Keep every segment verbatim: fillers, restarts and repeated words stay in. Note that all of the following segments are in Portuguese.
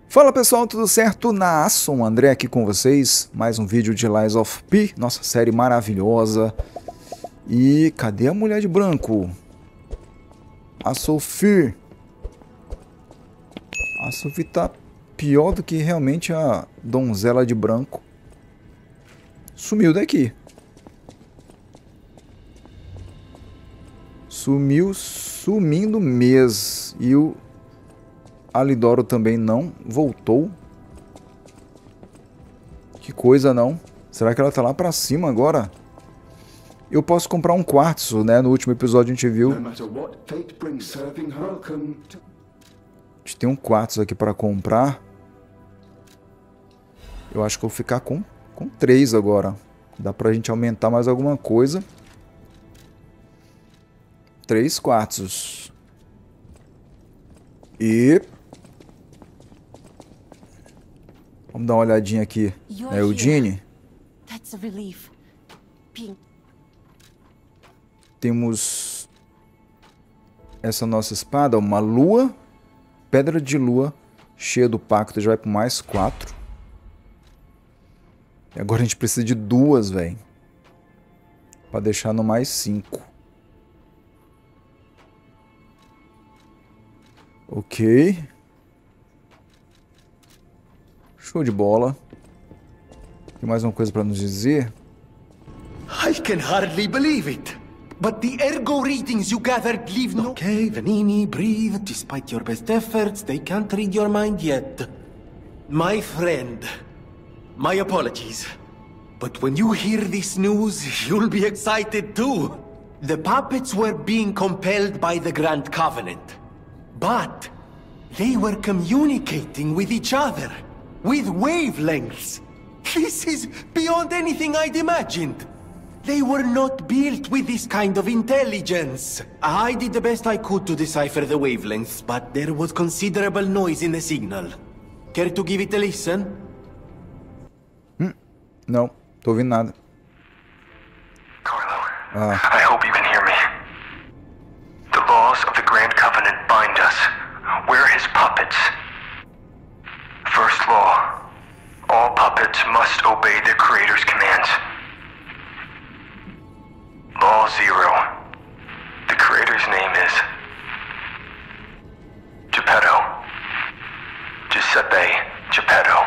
Fala pessoal, tudo certo? Naasson, André aqui com vocês, mais um vídeo de Lies of P, nossa série maravilhosa. E cadê a mulher de branco? A Sophie. A Sophie tá pior do que realmente a donzela de branco. Sumiu daqui. Sumiu, sumindo mesmo. E o Alidoro também não voltou. Que coisa, não? Será que ela tá lá pra cima agora? Eu posso comprar um quartzo, né? No último episódio a gente viu. A gente tem um quartzo aqui pra comprar. Eu acho que eu vou ficar com, com três agora. Dá pra gente aumentar mais alguma coisa. Três quartzos. E... vamos dar uma olhadinha aqui na Eugenie. Temos essa nossa espada, uma lua, pedra de lua, cheia do pacto, já vai para mais quatro. E agora a gente precisa de duas, velho, para deixar no mais cinco. Ok. Show de bola. Tem mais uma coisa para nos dizer? I can hardly believe it. But the ergo readings you gathered leave no... Okay, Venini, breathe. Despite your best efforts, they can't read your mind yet. My friend, my apologies. But when you hear this news, you'll be excited too. The puppets were being compelled by the Grand Covenant. But they were communicating with each other. With wavelengths. This is beyond anything I'd imagined. They were not built with this kind of intelligence. I did the best I could to decipher the wavelengths, but there was considerable noise in the signal. Care to give it a listen? Hum, não, tô ouvindo nada. Carlo, Ah. I hope you can hear me. The laws of the Grand Covenant bind us. We're his puppets. First law, all puppets must obey the Creator's commands. Law zero, the Creator's name is Geppetto. Giuseppe Geppetto.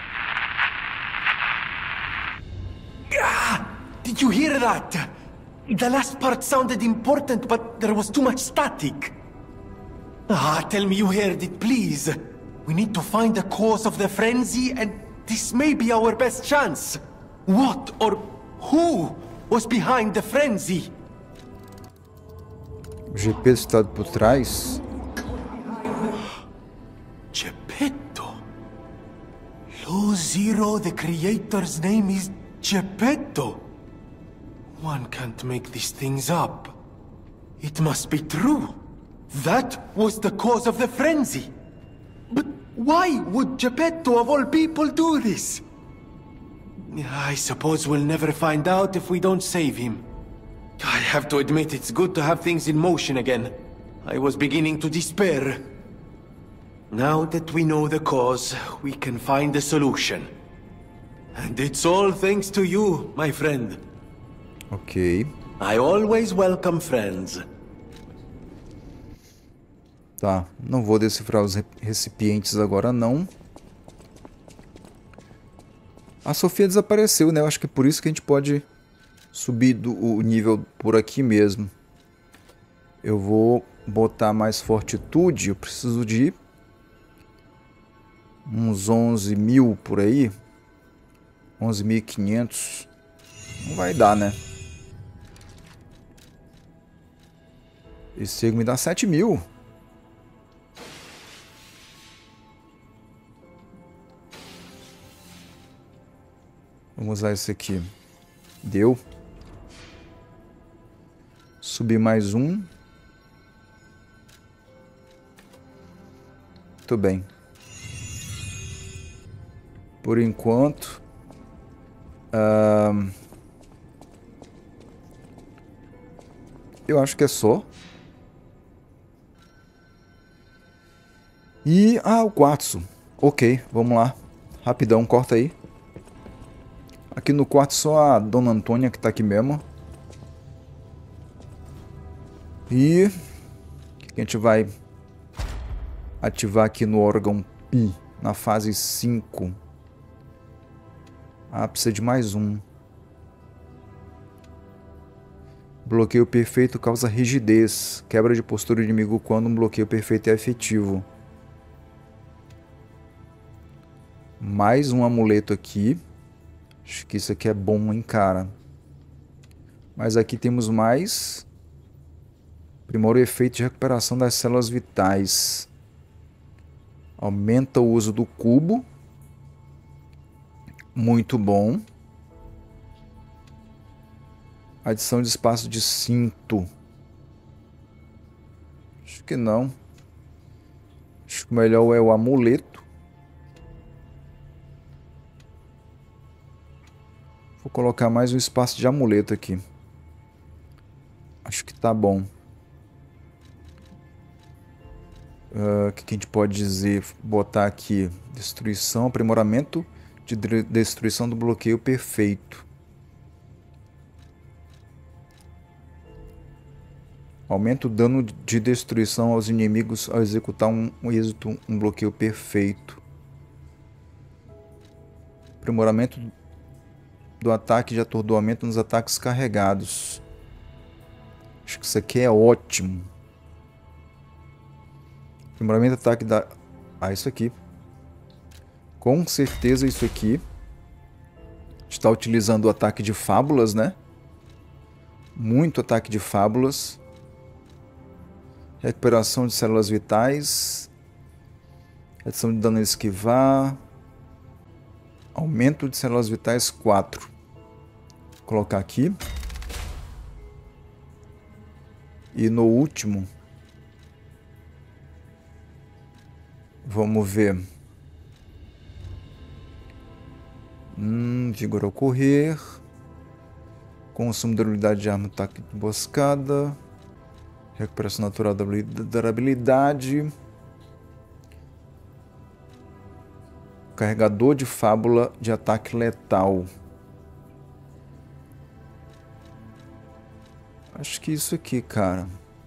Ah, did you hear that? The last part sounded important, but there was too much static. Ah, tell me you heard it, please. We need to find the cause of the frenzy, and this may be our best chance. What or who was behind the frenzy? O Geppetto está por trás. Geppetto. Law Zero, the creator's name is Geppetto. One can't make these things up. It must be true. That was the cause of the frenzy. But why would Geppetto of all people do this? I suppose we'll never find out if we don't save him. I have to admit it's good to have things in motion again. I was beginning to despair. Now that we know the cause, we can find a solution. And it's all thanks to you, my friend. Ok. I always welcome friends. Tá, não vou decifrar os recipientes agora não. A Sofia desapareceu, né? Eu acho que é por isso que a gente pode subir do, o nível por aqui mesmo. Eu vou botar mais fortitude. Eu preciso de uns onze mil por aí. onze mil e quinhentos. Não vai dar, né? Esse me dá sete mil. Vamos usar esse aqui. Deu. Subir mais um. Muito bem. Por enquanto. Uh, eu acho que é só. E... ah, o quartzo. Ok, vamos lá. Rapidão, corta aí. Aqui no quarto só a Dona Antônia que tá aqui mesmo. E... o que a gente vai ativar aqui no órgão Pi, na fase cinco. Ah, precisa de mais um. Bloqueio perfeito causa rigidez. Quebra de postura do inimigo quando um bloqueio perfeito é efetivo. Mais um amuleto aqui. Acho que isso aqui é bom, hein, cara. Mas aqui temos mais. Aprimora o efeito de recuperação das células vitais. Aumenta o uso do cubo. Muito bom. Adição de espaço de cinto. Acho que não. Acho que o melhor é o amuleto. Vou colocar mais um espaço de amuleto aqui. Acho que tá bom. O uh, que, que a gente pode dizer? Botar aqui. Destruição, aprimoramento de destruição do bloqueio perfeito. Aumenta o dano de destruição aos inimigos ao executar um, um êxito, um bloqueio perfeito. Aprimoramento do ataque de atordoamento nos ataques carregados. Acho que isso aqui é ótimo. Aprimoramento do ataque da... Ah, isso aqui. Com certeza isso aqui. Está utilizando o ataque de fábulas, né? Muito ataque de fábulas. Recuperação de células vitais. Redução de dano a esquivar. Aumento de células vitais quatro. Vou colocar aqui. E no último. Vamos ver. Hum, vigor ao correr. Consumo da habilidade de arma, ataque de emboscada. Recuperação natural da habilidade. Carregador de fábula de ataque letal. Acho que isso aqui, cara.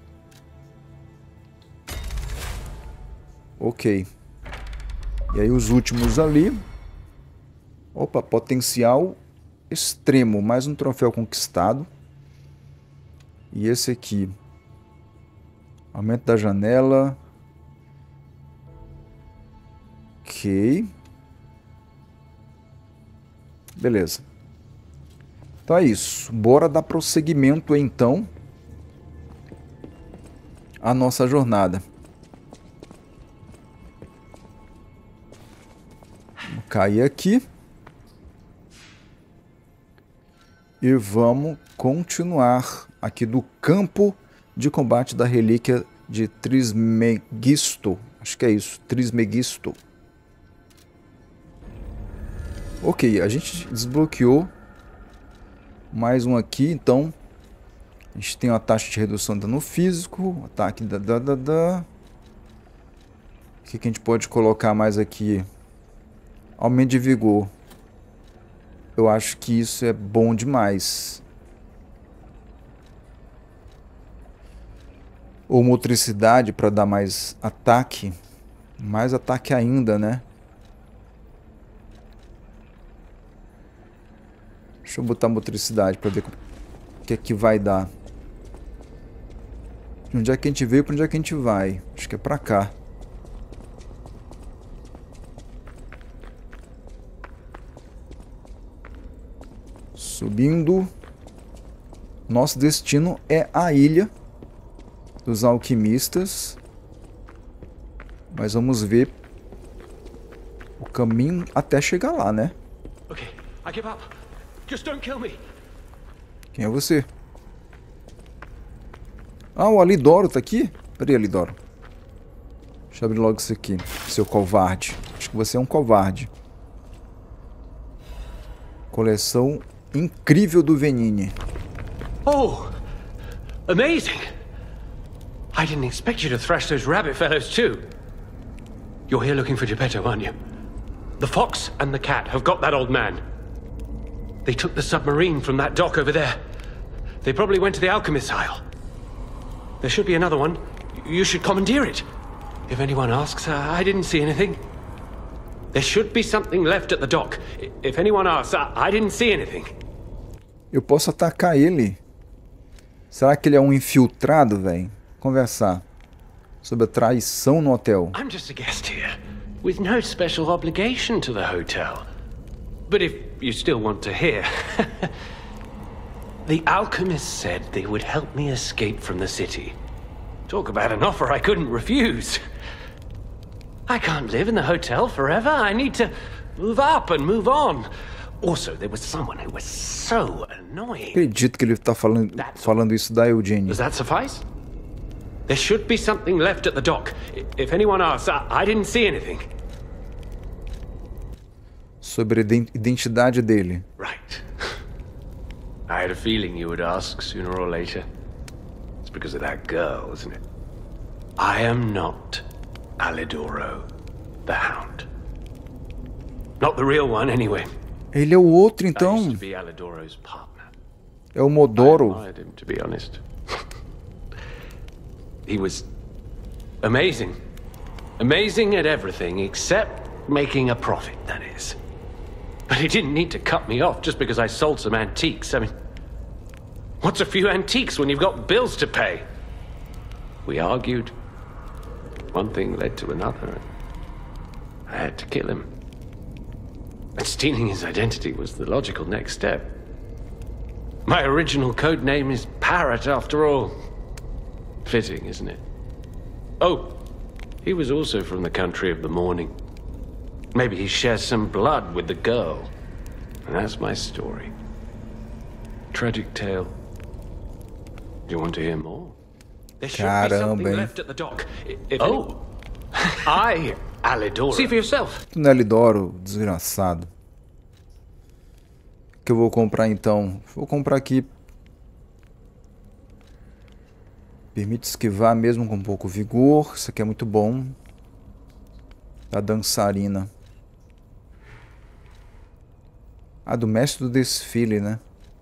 Ok. E aí os últimos ali. Opa, potencial extremo. Mais um troféu conquistado. E esse aqui. Aumento da janela. Ok. Beleza. Então é isso. Bora dar prosseguimento então à nossa jornada. Vamos cair aqui. E vamos continuar aqui do campo de combate da relíquia de Trismegisto. Acho que é isso, Trismegisto. Ok, a gente desbloqueou mais um aqui, então a gente tem uma taxa de redução de dano físico, ataque da da da da. O que, que a gente pode colocar mais aqui? Aumento de vigor. Eu acho que isso é bom demais. Ou motricidade para dar mais ataque. Mais ataque ainda, né? Deixa eu botar motricidade para ver o que é que vai dar. De onde é que a gente veio, para onde é que a gente vai? Acho que é para cá. Subindo. Nosso destino é a ilha dos alquimistas. Mas vamos ver o caminho até chegar lá, né? Okay, I give up. Just don't kill me. Quem é você? Ah, o Alidoro tá aqui? Peraí, Alidoro. Deixa eu abrir logo isso aqui, seu covarde. Acho que você é um covarde. Coleção incrível do Venini. Oh, amazing! I didn't expect you to thrash those rabbit fellows too. You're here looking for Geppetto, aren't you? The fox and the cat have got that old man. They took the submarine from that dock over there. They probably went to the Alchemist's Isle. There should be another one. You should commandeer it. If anyone asks, uh, I didn't see anything. There should be something left at the dock. If anyone asks, uh, I didn't see anything. Eu posso atacar ele? Será que ele é um infiltrado, velho? Conversar sobre a traição no hotel. I'm just a guest here, with no special obligation to the hotel. But if you still want to hear, the alchemist said they would help me escape from the city. Talk about an offer I couldn't refuse. I can't live in the hotel forever. I need to move up and move on. Also, there was someone who was so annoying. Acredito que ele tá falando, falando isso da Eugenie. Does that suffice? There should be something left at the dock. If anyone asks, I, I didn't see anything. Sobre a identidade dele. Right. I had a feeling you would ask sooner or later. It's because of that girl, isn't it? I am not Alidoro, the Hound. Not the real one, anyway. Ele é o outro, I então. used to be Alidoro's partner. É o Modoro. I admired him, to be honest. He was amazing. Amazing at everything except making a profit, that is. But he didn't need to cut me off just because I sold some antiques. I mean, what's a few antiques when you've got bills to pay? We argued. One thing led to another. I had to kill him. And stealing his identity was the logical next step. My original code name is Parrot, after all. Fitting, isn't it? Oh, he was also from the country of the morning. Maybe he shares some blood with the girl. And that's my story. Tragic tale. Do you want to hear more? There should be something Caramba, left at the dock. If oh, I, Alidoro. See for yourself. Tu não é Alidoro, desgraçado. O que eu vou comprar então? Vou comprar aqui. Permite esquivar mesmo com pouco vigor. Isso aqui é muito bom. Da dançarina. Ah, do mestre do desfile, né?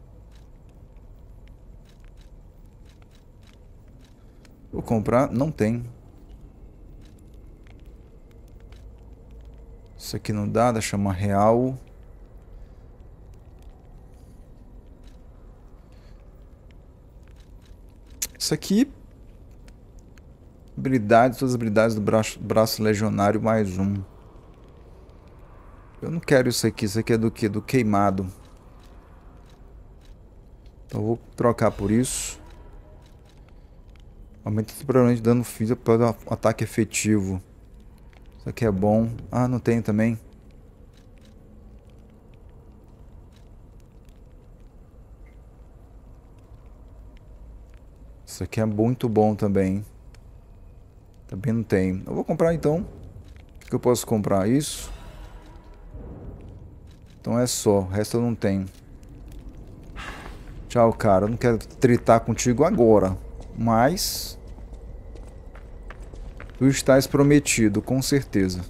Vou comprar. Não tem. Isso aqui não dá. Da chama real. Isso aqui. Habilidades, todas as habilidades do braço, braço legionário mais um. Eu não quero isso aqui. Isso aqui é do que? Do queimado. Então eu vou trocar por isso. Aumenta temporariamente de dano físico para um ataque efetivo. Isso aqui é bom. Ah, não tem também. Isso aqui é muito bom também. Também não tem. Eu vou comprar então. O que eu posso comprar? Isso. Então é só. O resto eu não tenho. Tchau, cara. Eu não quero tritar contigo agora. Mas... tu estás prometido, com certeza.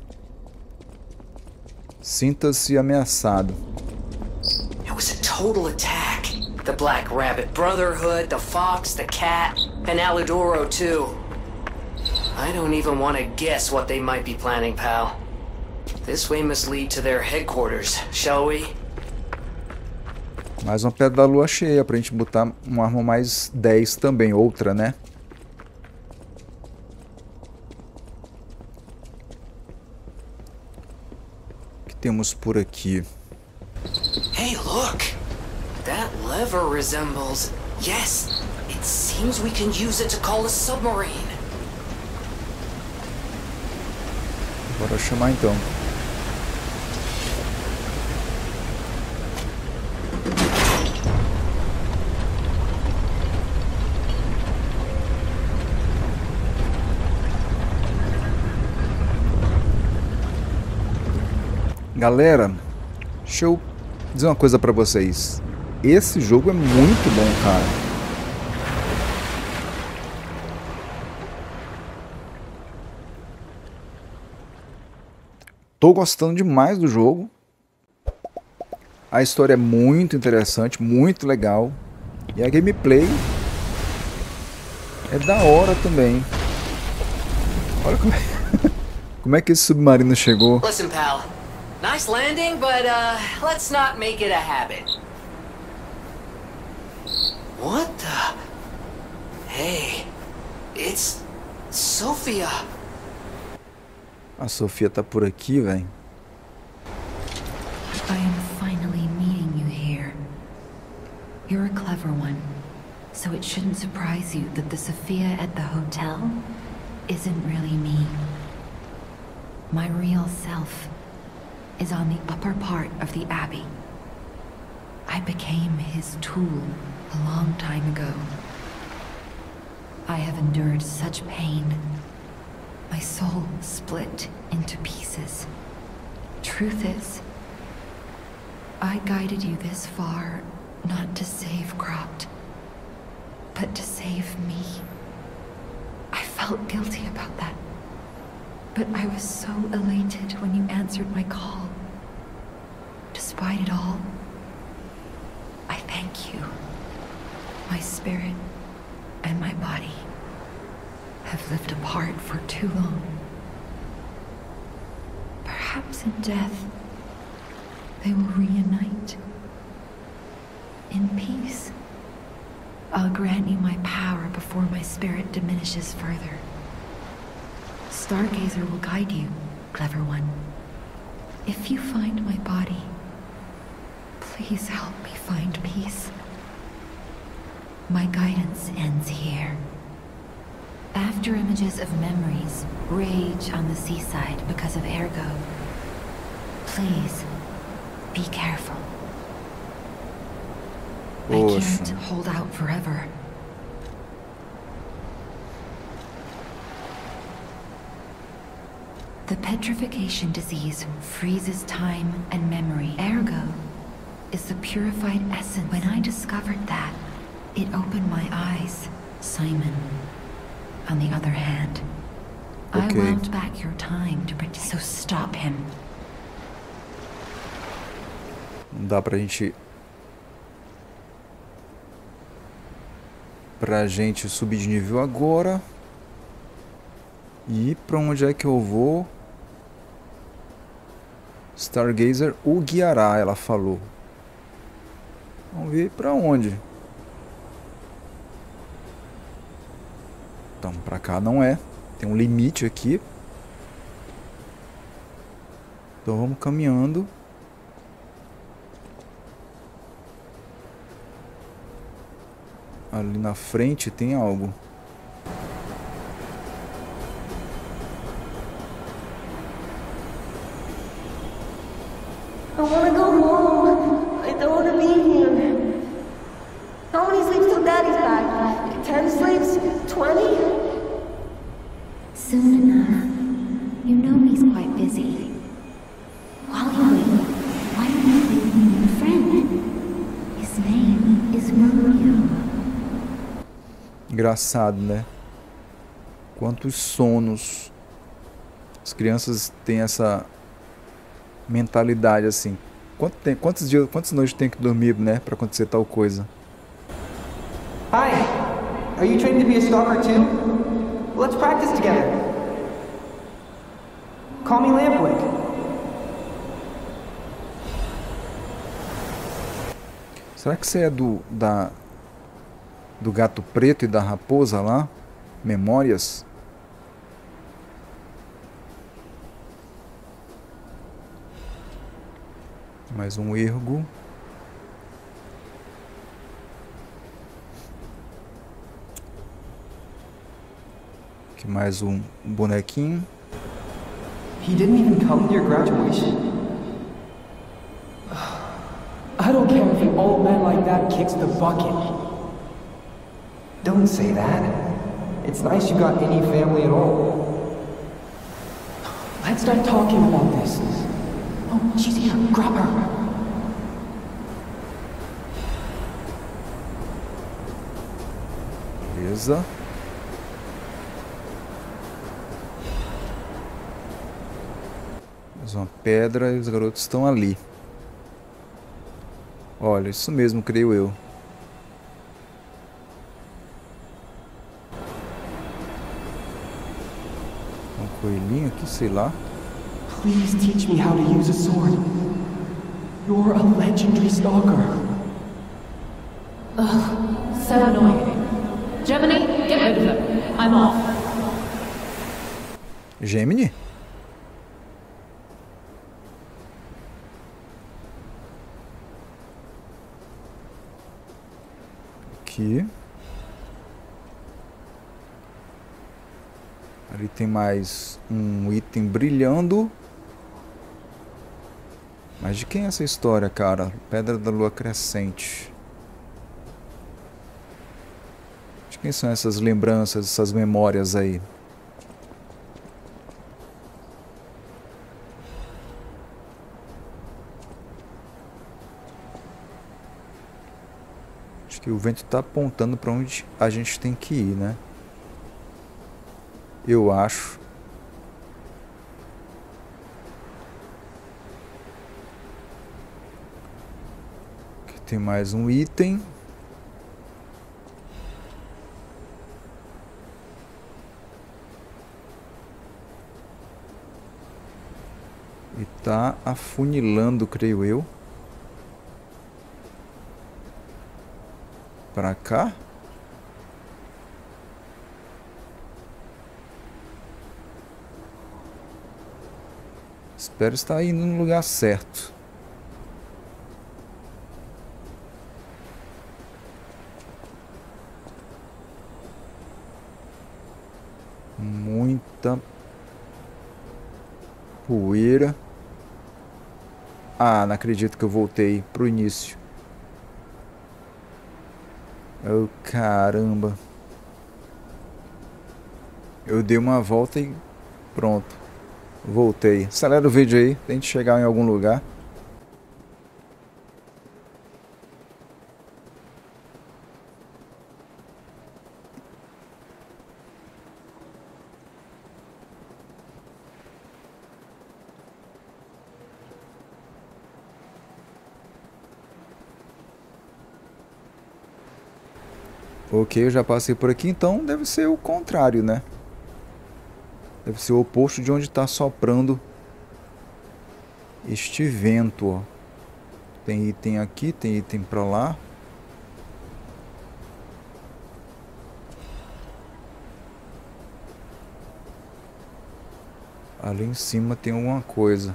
Sinta-se ameaçado. It was a total attack. The Black Rabbit Brotherhood, the Fox, the Cat, and Alidoro too. I don't even want to guess what they might be planning, pal. This way must lead to their headquarters, shall we? Mais uma pedra da lua cheia pra gente botar uma arma mais dez também, outra, né? O que temos por aqui? Hey, look! That lever resembles... Yes! It seems we can use it to call a submarine. Bora chamar então. Galera, deixa eu dizer uma coisa pra vocês. Esse jogo é muito bom, cara. tô gostando demais do jogo. A história é muito interessante, muito legal. E a gameplay é da hora também. Olha como é, como é que esse submarino chegou. Listen, pal. Nice landing, but uh, let's not make it a habit. What the? Hey, it's Sophia. A Sofia tá por aqui, velho. I am finally meeting you here. You're a clever one, so it shouldn't surprise you that the Sophia at the hotel isn't really me. My real self is on the upper part of the Abbey. I became his tool a long time ago. I have endured such pain. My soul split into pieces. Truth is, I guided you this far not to save Cropt, but to save me. I felt guilty about that, but I was so elated when you answered my call. Despite it all, I thank you. My spirit and my body have lived apart for too long. Perhaps in death, they will reunite. In peace, I'll grant you my power before my spirit diminishes further. Stargazer will guide you, clever one. If you find my body, please help me find peace. My guidance ends here. After images of memories rage on the seaside because of Ergo, please be careful. I can't hold out forever. The petrification disease freezes time and memory. Ergo is the purified essence. When I discovered that, it opened my eyes. Simon, on the other hand, I Okay. wound back your time to protect. So stop him. Não dá pra gente... Pra gente subir de nível agora. E pra onde é que eu vou? Stargazer o guiará, ela falou. Vamos ver pra onde. Então, pra cá não é. Tem um limite aqui. Então vamos caminhando. Ali na frente tem algo. I wanna go home. I don't wanna be here. How many sleeps till Daddy's back? Ten sleeps? Twenty? Soon enough. You know he's quite busy. While you wait, why don't you make me a new friend? His name is Romeo. Engraçado, né? Quantos sonos. As crianças têm essa mentalidade assim. Quanto tem, quantos dias, quantas noites tem que dormir, né, para acontecer tal coisa? Hi, are you trained to be a stalker too? Let's practice together. Call me Lampwick. Será que você é do da do gato preto e da raposa lá? Memórias? Mais um ergo. Aqui mais um bonequinho. He didn't even come to your graduation? I don't care if an old man like that kicks the bucket. Don't say that. It's nice you got any family at all. Let's start talking about this. Oh, she's here. Grab her. Beleza. Mais Mais uma pedra e os garotos estão ali. Olha, isso mesmo, creio eu. Um coelhinho aqui, sei lá. Please teach me how to use a sword. You're a legendary stalker. Ugh, so annoying. Gemini, get rid of him. I'm off. Gemini? Aqui. Ali tem mais um item brilhando. Mas de quem é essa história, cara? Pedra da Lua Crescente. De quem são essas lembranças, essas memórias aí? Acho que o vento está apontando para onde a gente tem que ir, né? Eu acho. Aqui tem mais um item. E tá afunilando, creio eu. Pra cá. Espero estar indo no lugar certo. Muita poeira. Ah, não acredito que eu voltei pro início. Oh, caramba. Eu dei uma volta e pronto. Voltei. Acelera o vídeo aí. Tente chegar em algum lugar. Ok, eu já passei por aqui, então deve ser o contrário, né? Deve ser o oposto de onde está soprando este vento, ó. Tem item aqui, tem item pra lá. Ali em cima tem alguma coisa.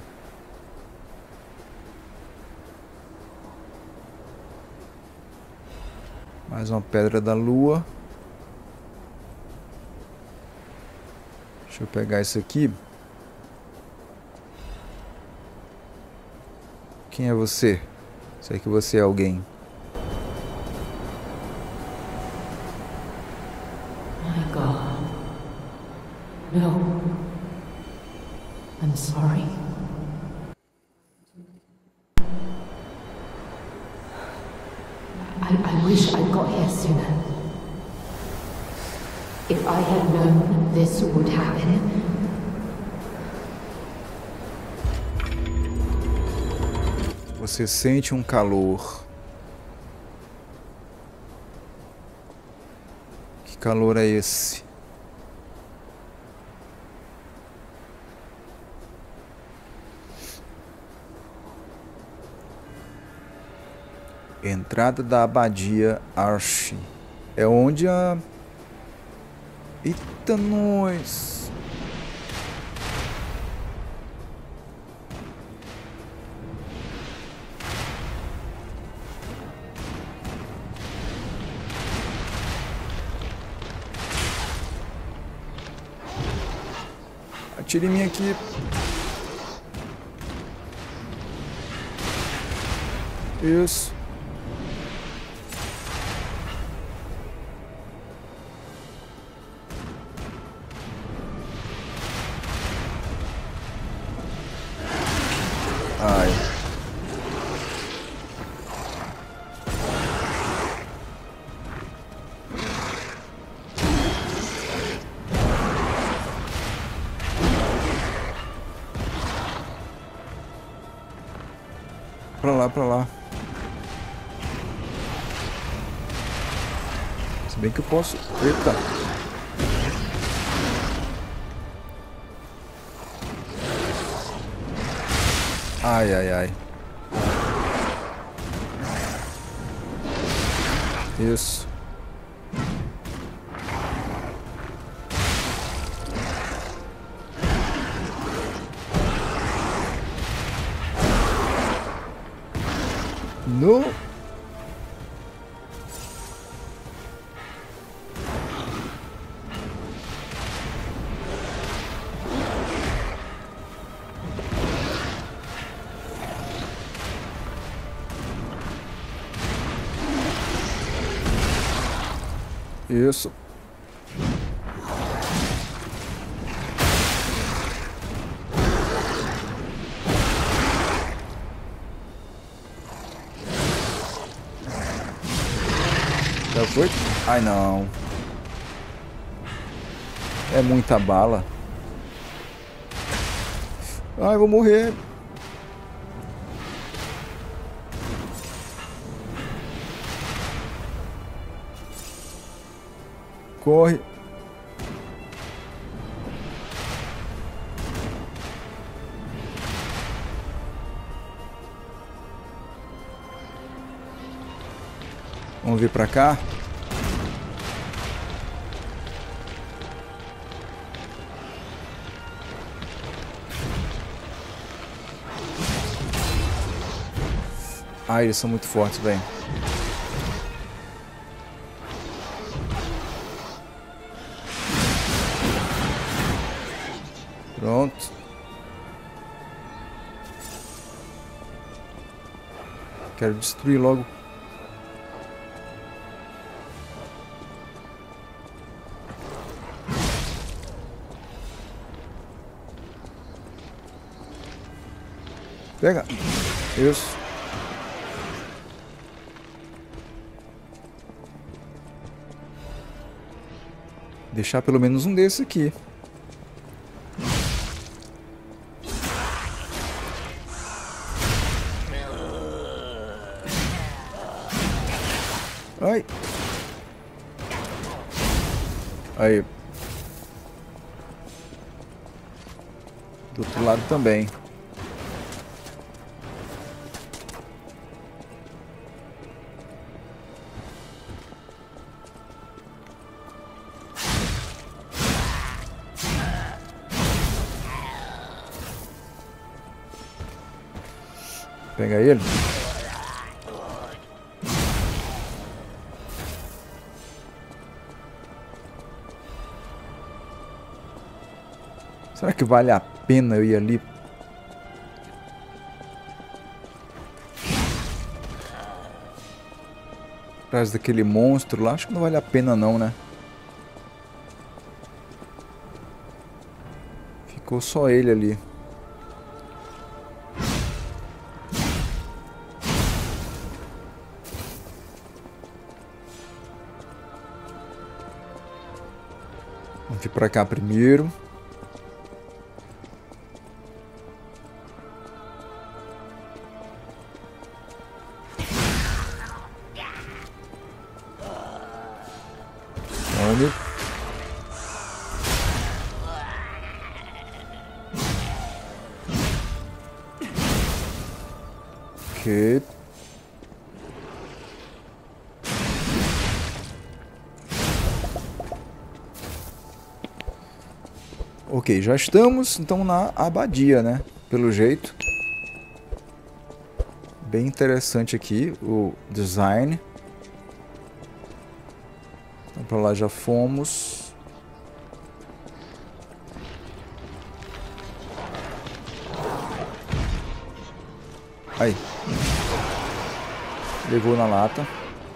Mais uma pedra da lua. Deixa eu pegar isso aqui. Quem é você? Sei que você é alguém. My God. No. I'm sorry. I, I wish I got here sooner. If I had known this would happen. Você sente um calor. Que calor é esse? Entrada da Abadia Arche. É onde a... Eita, nós! Atire em mim aqui. Isso. Ai. pra lá, pra lá. Se bem que eu posso... Eita! Ai, ai, ai. Isso. No. Isso. Já foi? Ai, não. É muita bala. Ai, vou morrer. Corre. Vamos vir pra cá. Ah, eles são muito fortes, velho. Pronto. Quero destruir logo. Pega. Isso. Deixar pelo menos um desse aqui. Ai. Aí. Do outro lado também. Pega ele. Será que vale a pena eu ir ali? Atrás daquele monstro lá? Acho que não vale a pena não, né? Ficou só ele ali. Vamos vir pra cá primeiro. Vamos. Ok. Ok, já estamos então na abadia, né? Pelo jeito. Bem interessante aqui o design. Então pra lá já fomos. Aí. Levou na lata.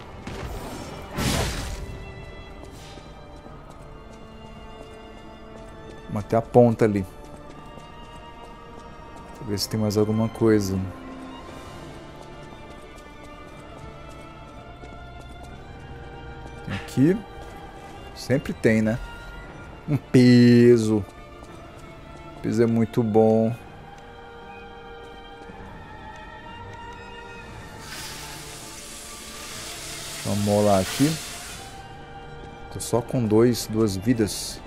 Até a ponta ali. Deixa eu ver se tem mais alguma coisa. Tem aqui. Sempre tem, né? Um peso. O peso é muito bom. Vamos lá aqui. Tô só com dois, duas vidas.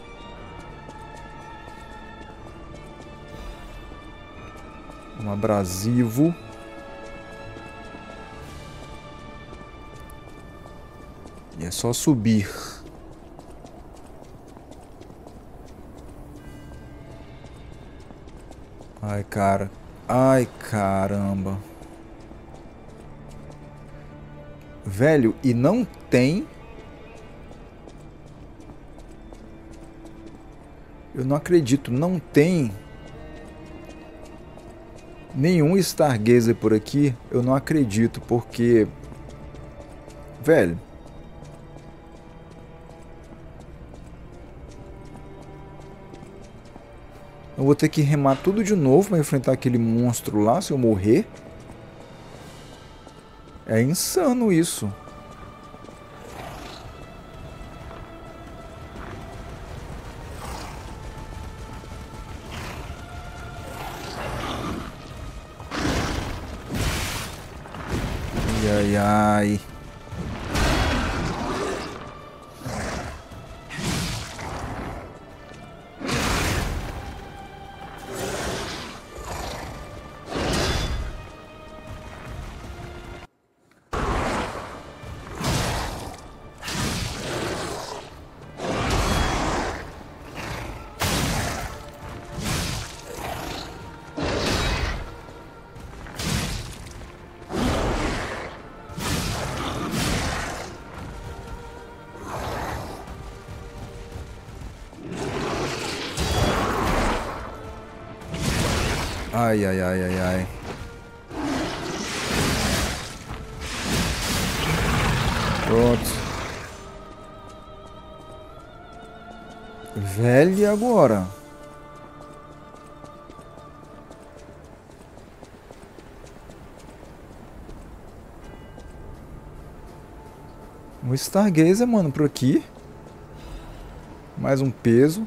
Um abrasivo. E é só subir. Ai, cara. Ai, caramba. Velho, e não tem... Eu não acredito, não tem... nenhum Stargazer por aqui. Eu não acredito, porque... Velho... Eu vou ter que remar tudo de novo para enfrentar aquele monstro lá, se eu morrer. É insano isso. Ai, ai, ai. Ai, ai, ai, ai, ai. Pronto. Velho, e agora? Um Stargazer, mano, por aqui. Mais um peso.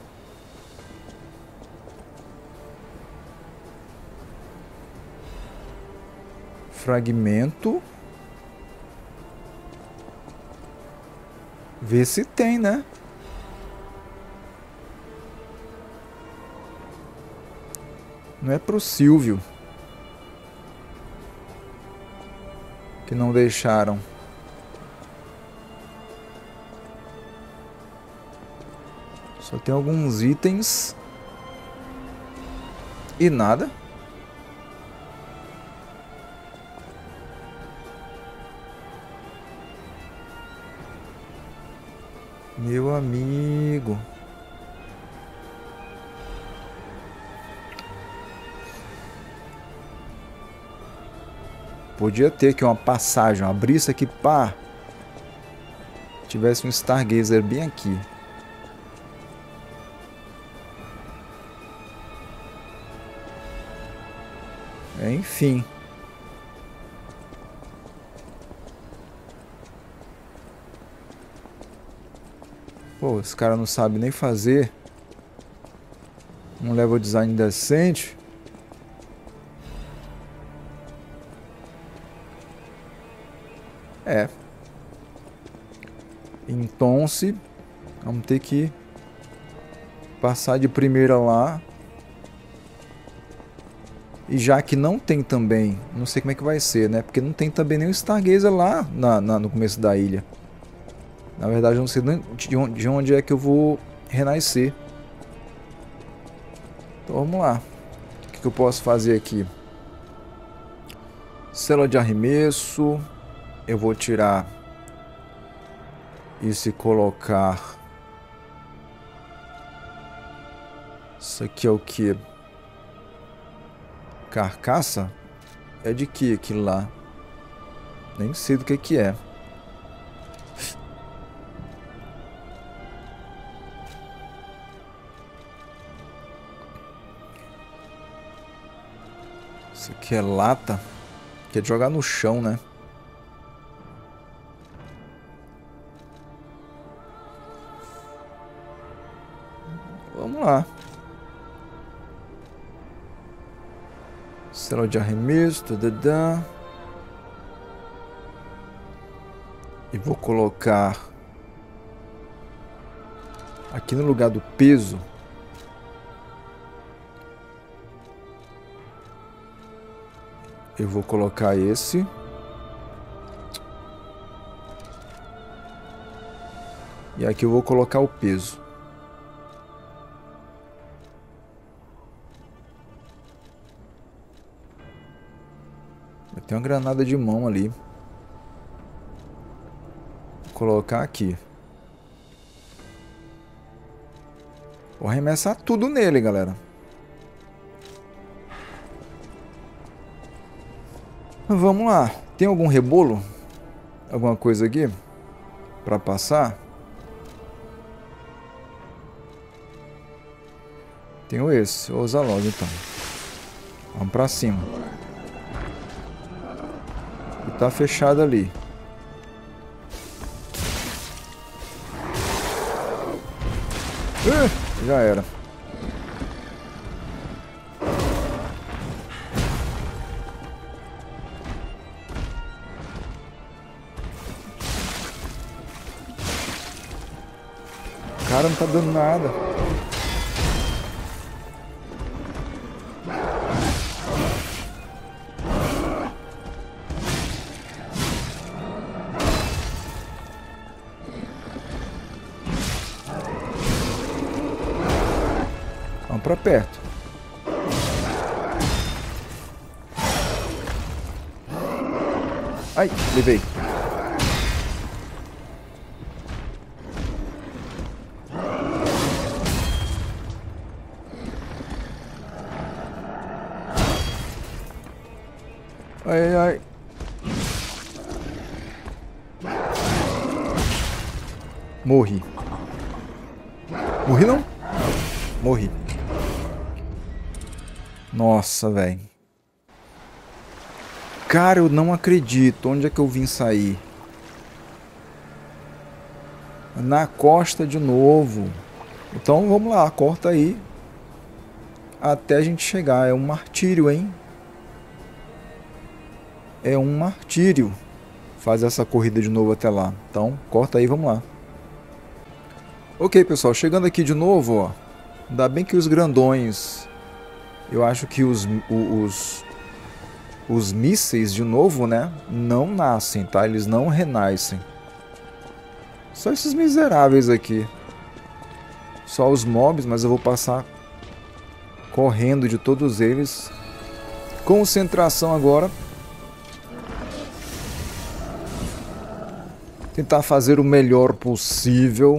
Fragmento. Vê se tem, né? Não é pro Silvio. Que não deixaram. Só tem alguns itens. E nada. Meu amigo. Podia ter aqui uma passagem, abrir isso aqui, pá. Tivesse um Stargazer bem aqui. Enfim. Pô, esse cara não sabe nem fazer um level design decente. É. Então, se vamos ter que passar de primeira lá. E já que não tem também, não sei como é que vai ser, né? Porque não tem também nenhum Stargazer lá na, na, no começo da ilha. Na verdade, eu não sei de onde, de onde é que eu vou renascer. Então vamos lá. O que, que eu posso fazer aqui? Célula de arremesso. Eu vou tirar isso e colocar. Isso aqui é o que? Carcaça? É de que aquilo lá? Nem sei do que que é. Isso aqui é lata. Que é de jogar no chão, né? Vamos lá. Célula de arremesso. Tadadá. E vou colocar aqui no lugar do peso. Eu vou colocar esse. E aqui eu vou colocar o peso. Tem uma granada de mão ali. Vou colocar aqui. Vou arremessar tudo nele, galera. Vamos lá. Tem algum rebolo? Alguma coisa aqui? Pra passar? Tenho esse. Vou usar logo então. Vamos pra cima. E tá fechado ali. Uh, já era. O cara não tá dando nada. Vamos pra perto. Ai, levei. Ai, ai. Morri. Morri não? Morri. Nossa, velho. Cara, eu não acredito. Onde é que eu vim sair? Na costa de novo. Então vamos lá, corta aí. Até a gente chegar. É um martírio, hein? É um martírio fazer essa corrida de novo até lá. Então, corta aí, vamos lá. Ok, pessoal, chegando aqui de novo, ó. Ainda bem que os grandões... Eu acho que os, os, os mísseis, de novo, né? Não nascem, tá? Eles não renascem. Só esses miseráveis aqui. Só os mobs, mas eu vou passar correndo de todos eles. Concentração agora. Tentar fazer o melhor possível.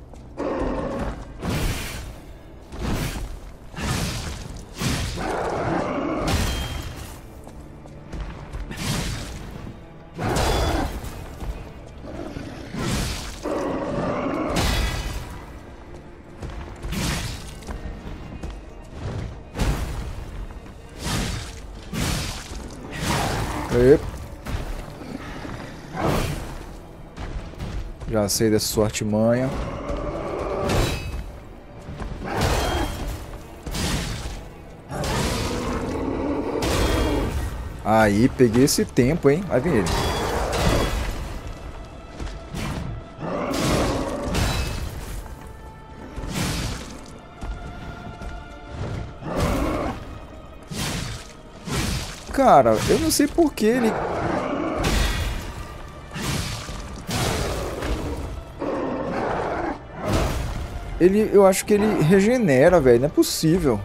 Epa. Já sei dessa sua artimanha. Aí, peguei esse tempo, hein? Vai vir ele. Cara, eu não sei por que ele... Ele, eu acho que ele regenera, velho. Não é possível.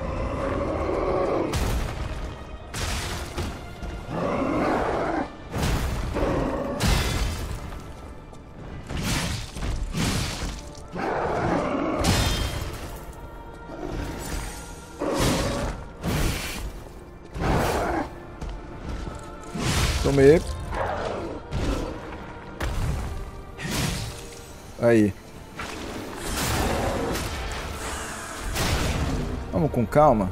Tomei. Aí. Vamos com calma.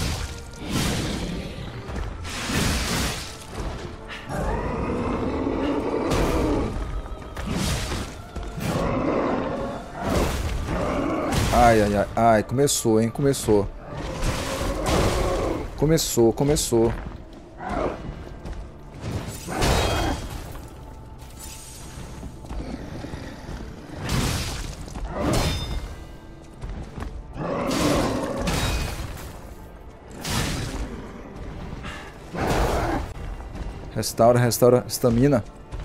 Ai, ai, ai, ai, começou, hein, começou. Começou, começou. Restaura, restaura estamina.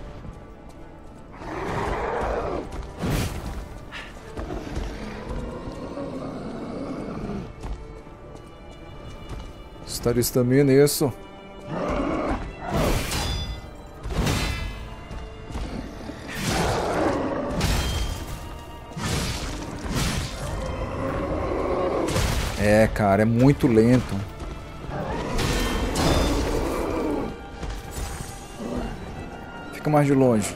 Restaura estamina, isso. É, cara, é muito lento. Fica mais de longe.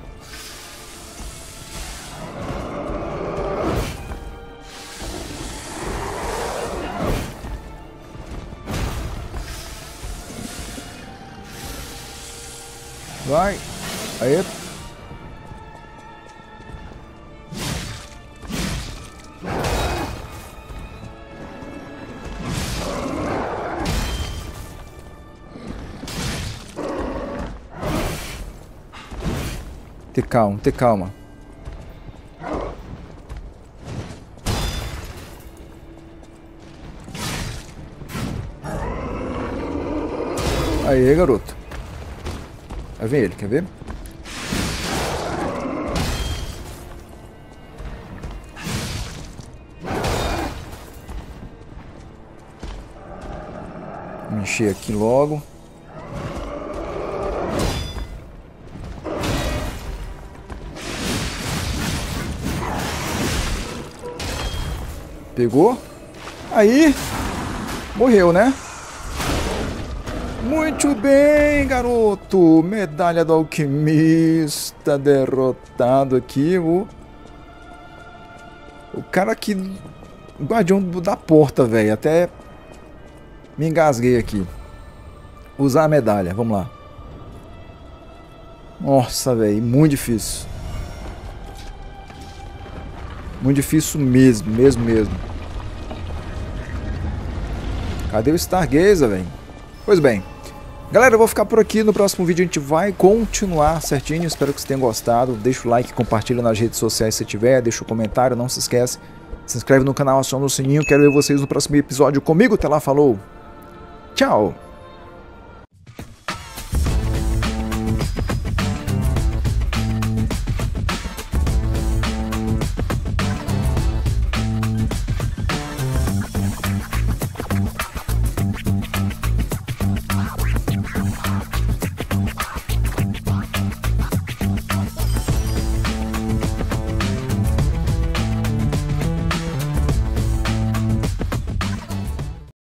Vai. Aí. Ter calma, ter calma. Aí, garoto. Vai ver ele, quer ver? Vou encher aqui logo. Pegou? Aí. Morreu, né? Muito bem, garoto. Medalha do alquimista derrotado aqui. O, o cara aqui. O guardião da porta, velho. Até me engasguei aqui. Usar a medalha. Vamos lá. Nossa, velho. Muito difícil. Muito difícil mesmo, mesmo, mesmo. Cadê o Stargazer, velho? Pois bem. Galera, eu vou ficar por aqui. No próximo vídeo a gente vai continuar certinho. Espero que vocês tenham gostado. Deixa o like, compartilha nas redes sociais se tiver. Deixa o comentário, não se esquece. Se inscreve no canal, aciona o sininho. Quero ver vocês no próximo episódio comigo. Até lá, falou. Tchau.